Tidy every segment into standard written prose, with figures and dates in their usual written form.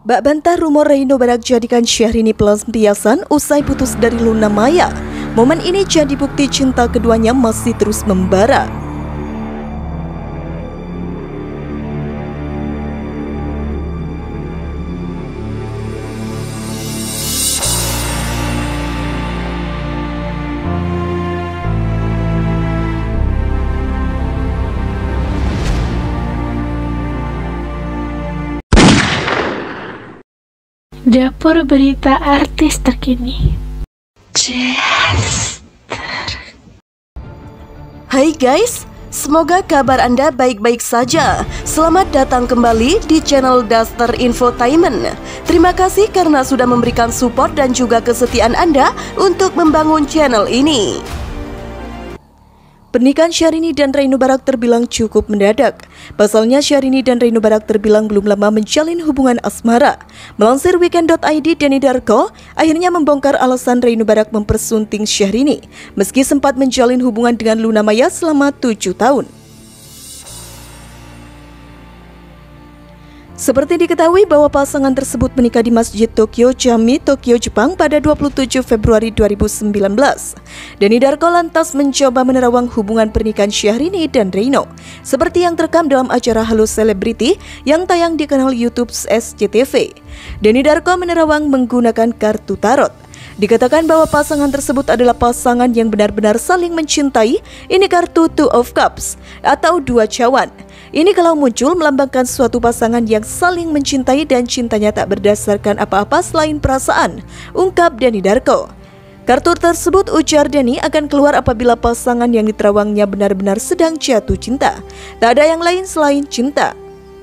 Bak bantah rumor Reino Barak jadikan Syahrini pelampiasan usai putus dari Luna Maya. Momen ini jadi bukti cinta keduanya masih terus membara. Dapur berita artis terkini. Hai guys, semoga kabar Anda baik-baik saja. Selamat datang kembali di channel Daster Infotainment. Terima kasih karena sudah memberikan support dan juga kesetiaan Anda untuk membangun channel ini. Pernikahan Syahrini dan Reino Barak terbilang cukup mendadak. Pasalnya Syahrini dan Reino Barak terbilang belum lama menjalin hubungan asmara. Melansir weekend.id, Denny Darko akhirnya membongkar alasan Reino Barak mempersunting Syahrini meski sempat menjalin hubungan dengan Luna Maya selama 7 tahun. Seperti diketahui bahwa pasangan tersebut menikah di Masjid Tokyo Chami, Tokyo, Jepang pada 27 Februari 2019. Denny Darko lantas mencoba menerawang hubungan pernikahan Syahrini dan Reino, seperti yang terekam dalam acara Halo Selebriti yang tayang di kanal YouTube SCTV. Denny Darko menerawang menggunakan kartu tarot. Dikatakan bahwa pasangan tersebut adalah pasangan yang benar-benar saling mencintai. Ini kartu Two of Cups atau dua cawan. Ini kalau muncul melambangkan suatu pasangan yang saling mencintai dan cintanya tak berdasarkan apa-apa selain perasaan, ungkap Denny Darko. Kartu tersebut, ujar Denny, akan keluar apabila pasangan yang diterawangnya benar-benar sedang jatuh cinta. Tak ada yang lain selain cinta.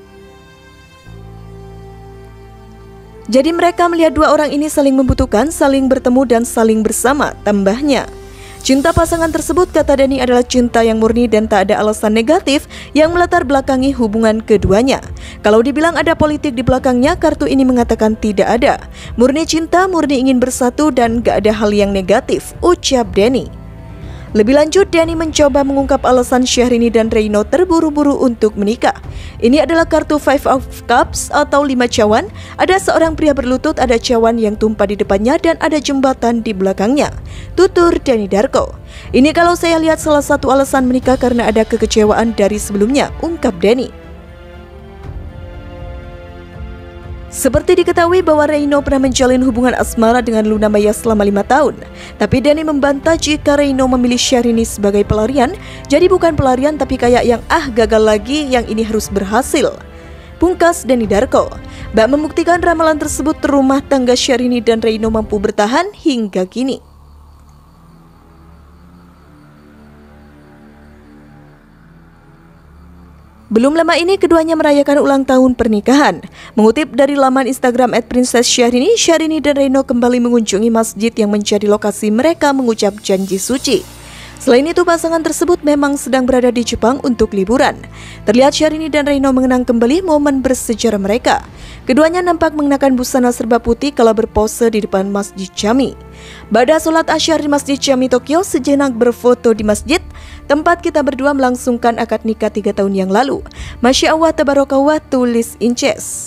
Jadi mereka melihat dua orang ini saling membutuhkan, saling bertemu dan saling bersama, tambahnya. Cinta pasangan tersebut, kata Denny, adalah cinta yang murni dan tak ada alasan negatif yang melatar belakangi hubungan keduanya. Kalau dibilang ada politik di belakangnya, kartu ini mengatakan tidak ada. Murni cinta, murni ingin bersatu dan gak ada hal yang negatif, ucap Denny. Lebih lanjut, Denny mencoba mengungkap alasan Syahrini dan Reino terburu-buru untuk menikah. Ini adalah kartu Five of Cups atau 5 cawan. Ada seorang pria berlutut, ada cawan yang tumpah di depannya dan ada jembatan di belakangnya, tutur Denny Darko. Ini kalau saya lihat salah satu alasan menikah karena ada kekecewaan dari sebelumnya, ungkap Denny. Seperti diketahui bahwa Reino pernah menjalin hubungan asmara dengan Luna Maya selama 5 tahun. Tapi Denny membantah jika Reino memilih Syahrini sebagai pelarian. Jadi bukan pelarian tapi kayak yang gagal lagi, yang ini harus berhasil, pungkas Denny Darko. Bak membuktikan ramalan tersebut, rumah tangga Syahrini dan Reino mampu bertahan hingga kini. Belum lama ini keduanya merayakan ulang tahun pernikahan. Mengutip dari laman Instagram @princess_syahrini, Syahrini dan Reino kembali mengunjungi masjid yang menjadi lokasi mereka mengucap janji suci. Selain itu, pasangan tersebut memang sedang berada di Jepang untuk liburan. Terlihat Syahrini dan Reino mengenang kembali momen bersejarah mereka. Keduanya nampak mengenakan busana serba putih kala berpose di depan Masjid Chami. Ba'da sholat asyar di Masjid Chami, Tokyo, sejenak berfoto di masjid tempat kita berdua melangsungkan akad nikah 3 tahun yang lalu. Masya Allah, tabarakallah, tulis Inces.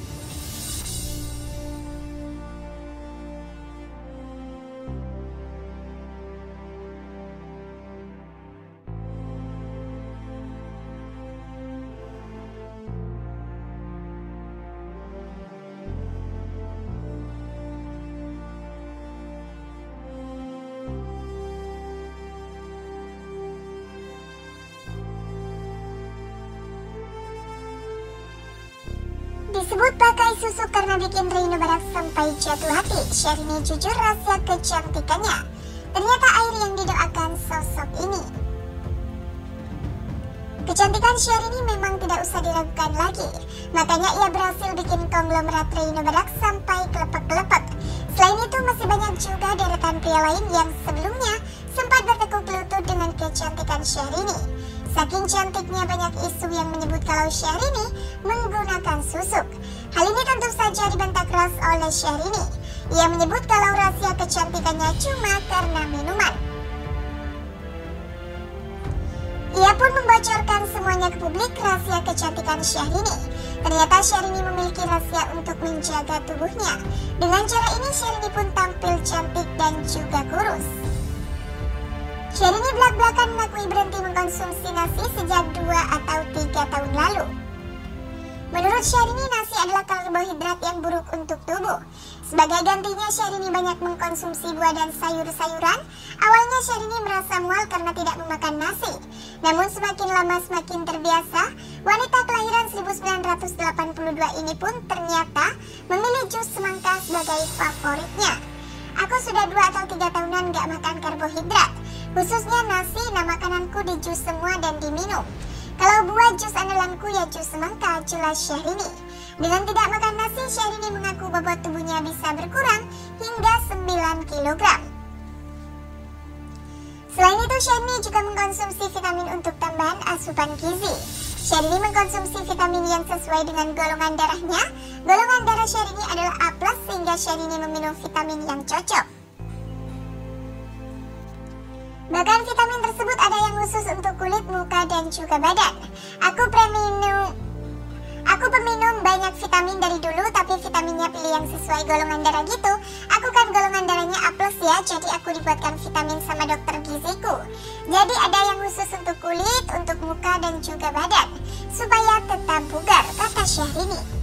Disebut pakai susu karena bikin Reino Barak sampai jatuh hati. Syahrini jujur rahasia kecantikannya. Ternyata air yang didoakan sosok ini. Kecantikan Syahrini memang tidak usah diragukan lagi. Makanya ia berhasil bikin konglomerat Reino Barak sampai kelepek-kelepek. Selain itu masih banyak juga deretan pria lain yang sebelumnya sempat bertekuk lutut dengan kecantikan Syahrini. Saking cantiknya, banyak isu yang menyebut kalau Syahrini menggunakan susuk. Hal ini tentu saja dibantah keras oleh Syahrini. Ia menyebut kalau rahasia kecantikannya cuma karena minuman. Ia pun membocorkan semuanya ke publik rahasia kecantikan Syahrini. Ternyata Syahrini memiliki rahasia untuk menjaga tubuhnya. Dengan cara ini Syahrini pun tampil cantik dan juga kurus. Syahrini belak-belakan mengakui berhenti mengkonsumsi nasi sejak 2 atau 3 tahun lalu. Menurut Syahrini, nasi adalah karbohidrat yang buruk untuk tubuh. Sebagai gantinya, Syahrini banyak mengkonsumsi buah dan sayur-sayuran. Awalnya Syahrini merasa mual karena tidak memakan nasi. Namun semakin lama semakin terbiasa, wanita kelahiran 1982 ini pun ternyata memilih jus semangka sebagai favoritnya. Aku sudah 2 atau 3 tahunan gak makan karbohidrat. Khususnya nasi, makananku di jus semua dan diminum. Kalau buah jus andalanku ya jus semangka, jelas Syahrini. Dengan tidak makan nasi, Syahrini mengaku bobot tubuhnya bisa berkurang hingga 9 kg. Selain itu, Syahrini juga mengkonsumsi vitamin untuk tambahan asupan gizi. Syahrini mengkonsumsi vitamin yang sesuai dengan golongan darahnya. Golongan darah Syahrini adalah A+, sehingga Syahrini meminum vitamin yang cocok. Bahkan vitamin tersebut ada yang khusus untuk kulit, muka, dan juga badan. Aku peminum banyak vitamin dari dulu, tapi vitaminnya pilih yang sesuai golongan darah gitu. Aku kan golongan darahnya A+ ya, jadi aku dibuatkan vitamin sama dokter giziku. Jadi ada yang khusus untuk kulit, untuk muka, dan juga badan, supaya tetap bugar, kata Syahrini.